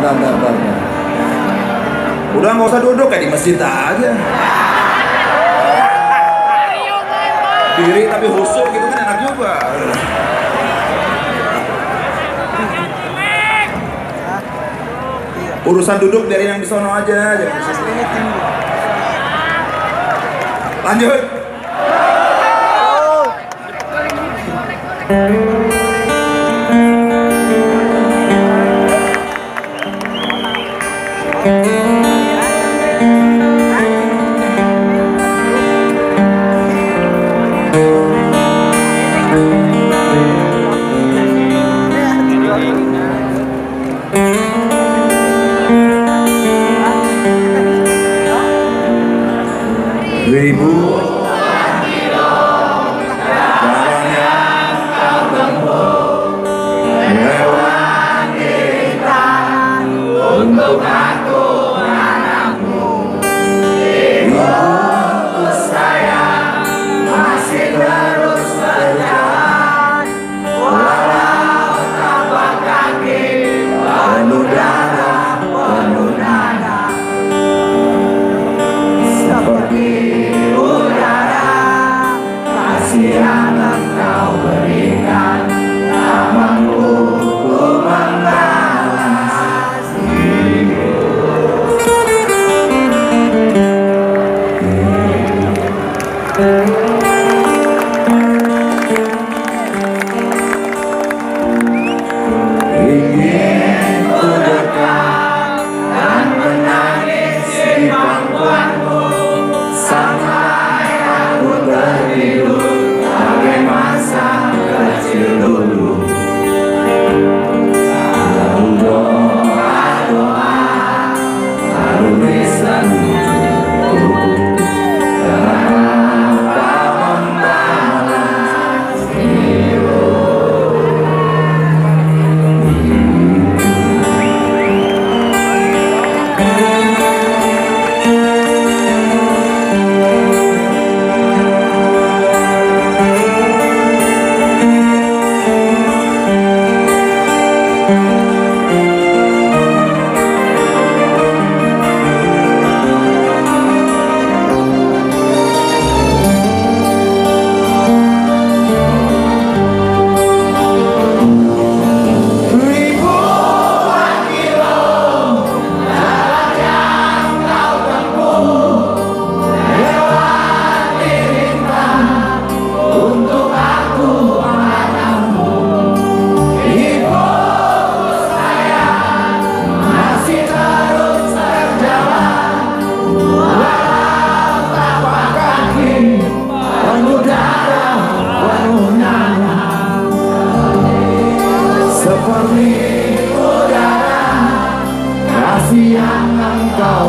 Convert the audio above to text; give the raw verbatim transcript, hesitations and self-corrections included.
bentar, bentar, bentar. Udah nggak usah duduk kayak di masjid aja. Diri tapi husuk gitu kan enak juga. Urusan duduk dari yang di sono aja, jangan di sini. Lanjut. Ribu jalan yang kau tempuh melewati rintangan untuk aku anakmu. Ibuku sayang masih terus berjalan walau tapak kaki penuh darah penuh nanah seperti yang engkau berikan, tak mampu ku membalas hidup. Ingin ku dekat dan menangis di pangkuanmu sampai aku tertidur masa kecil dulu. Lalu doa-doa lalu bisa menunjukku kenapa membalas hidup. Seperti udara kasih yang engkau